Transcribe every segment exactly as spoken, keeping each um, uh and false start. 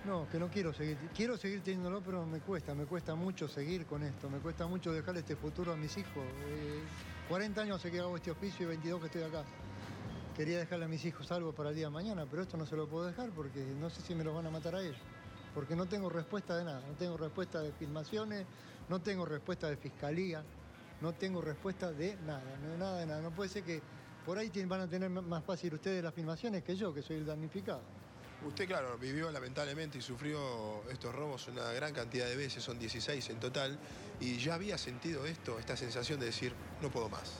No, que no quiero seguir. Quiero seguir teniéndolo, pero me cuesta, me cuesta mucho seguir con esto. Me cuesta mucho dejar este futuro a mis hijos. Eh, cuarenta años hace que hago este oficio y veintidós que estoy acá. Quería dejarle a mis hijos algo para el día de mañana, pero esto no se lo puedo dejar porque no sé si me los van a matar a ellos. Porque no tengo respuesta de nada. No tengo respuesta de filmaciones, no tengo respuesta de fiscalía, no tengo respuesta de nada, de nada, de nada. No puede ser que por ahí van a tener más fácil ustedes las filmaciones que yo, que soy el damnificado. Usted, claro, vivió lamentablemente y sufrió estos robos una gran cantidad de veces, son dieciséis en total, y ya había sentido esto, esta sensación de decir, no puedo más.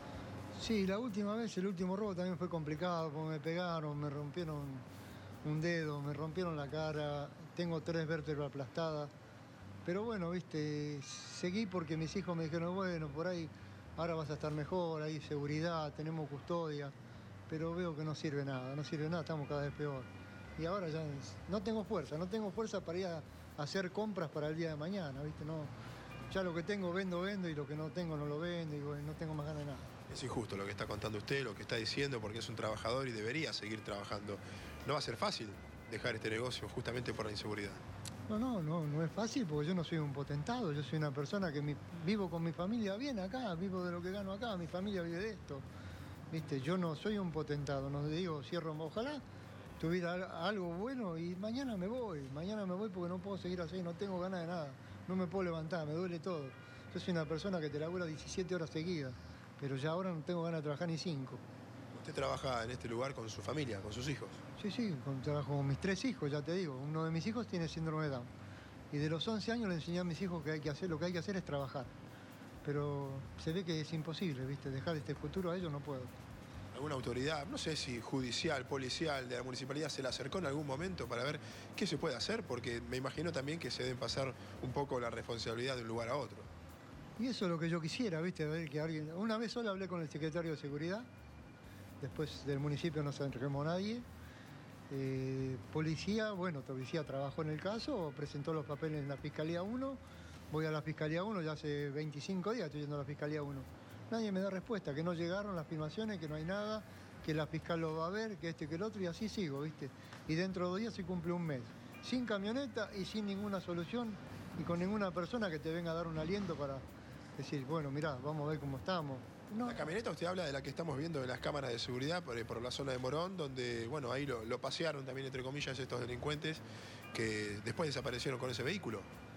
Sí, la última vez, el último robo también fue complicado, porque me pegaron, me rompieron un dedo, me rompieron la cara, tengo tres vértebras aplastadas, pero bueno, viste, seguí porque mis hijos me dijeron, bueno, por ahí ahora vas a estar mejor, hay seguridad, tenemos custodia, pero veo que no sirve nada, no sirve nada, estamos cada vez peor. Y ahora ya no tengo fuerza, no tengo fuerza para ir a hacer compras para el día de mañana, ¿viste? No, ya lo que tengo vendo, vendo y lo que no tengo no lo vendo y bueno, no tengo más ganas de nada. Es injusto lo que está contando usted, lo que está diciendo, porque es un trabajador y debería seguir trabajando. No va a ser fácil dejar este negocio justamente por la inseguridad. No, no, no, no es fácil porque yo no soy un potentado, yo soy una persona que mi, vivo con mi familia bien acá, vivo de lo que gano acá, mi familia vive de esto. ¿Viste? Yo no soy un potentado, no digo cierro, ojalá tuviera algo bueno y mañana me voy, mañana me voy porque no puedo seguir así, no tengo ganas de nada, no me puedo levantar, me duele todo. Yo soy una persona que te labura diecisiete horas seguidas, pero ya ahora no tengo ganas de trabajar ni cinco. ¿Usted trabaja en este lugar con su familia, con sus hijos? Sí, sí, con, trabajo con mis tres hijos, ya te digo. Uno de mis hijos tiene síndrome de Down. Y de los once años le enseñé a mis hijos que hay que hacer, lo que hay que hacer es trabajar. Pero se ve que es imposible, ¿viste? Dejar este futuro a ellos no puedo. ¿Alguna autoridad, no sé si judicial, policial, de la municipalidad se le acercó en algún momento para ver qué se puede hacer? Porque me imagino también que se deben pasar un poco la responsabilidad de un lugar a otro. Y eso es lo que yo quisiera, ¿viste? Ver que alguien... Una vez solo hablé con el secretario de Seguridad, después del municipio no se entregó nadie. Eh, policía, bueno, policía trabajó en el caso, presentó los papeles en la Fiscalía uno, voy a la Fiscalía uno, ya hace veinticinco días estoy yendo a la Fiscalía uno. Nadie me da respuesta, que no llegaron las filmaciones, que no hay nada, que la fiscal lo va a ver, que este, que el otro, y así sigo, ¿viste? Y dentro de dos días se cumple un mes, sin camioneta y sin ninguna solución, y con ninguna persona que te venga a dar un aliento para decir, bueno, mirá, vamos a ver cómo estamos. No. La camioneta, usted habla de la que estamos viendo en las cámaras de seguridad por, por la zona de Morón, donde, bueno, ahí lo, lo pasearon también, entre comillas, estos delincuentes que después desaparecieron con ese vehículo.